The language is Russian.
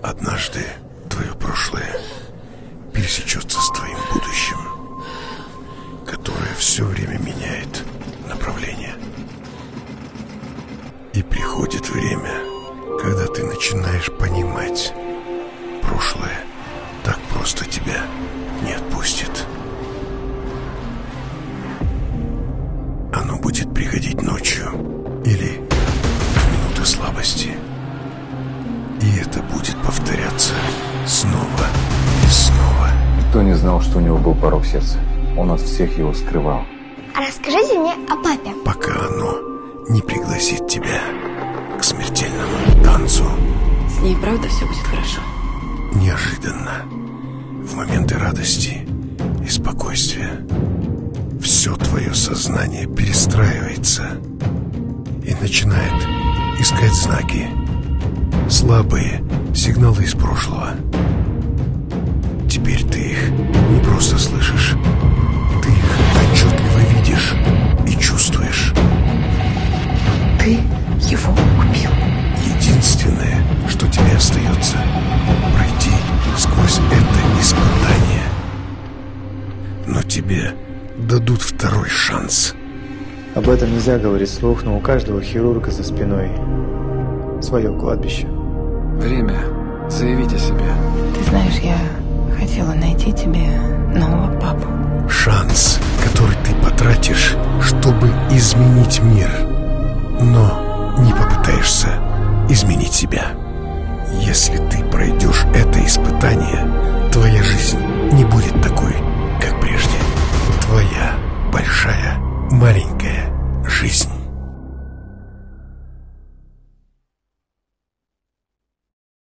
Однажды твое прошлое пересечется с твоим будущим, которое все время меняет направление. И приходит время, когда ты начинаешь понимать, прошлое так просто тебя не отпустит. Оно будет приходить ночью или в минуты слабости. И это будет повторяться снова и снова. Никто не знал, что у него был порок сердца. Он от всех его скрывал. Расскажите мне о папе. Пока оно не пригласит тебя к смертельному танцу. С ней правда все будет хорошо? Неожиданно, в моменты радости и спокойствия, все твое сознание перестраивается и начинает искать знаки, слабые сигналы из прошлого. Теперь ты их не просто слышишь, ты их отчетливо видишь и чувствуешь. Ты его убил. Единственное, что тебе остается, пройти сквозь это испытание. Но тебе дадут второй шанс. Об этом нельзя говорить вслух, но у каждого хирурга за спиной свое кладбище. Время заявить о себе. Ты знаешь, я хотела найти тебе нового папу. Шанс, который ты потратишь, чтобы изменить мир, но не попытаешься изменить себя. Если ты пройдешь это испытание,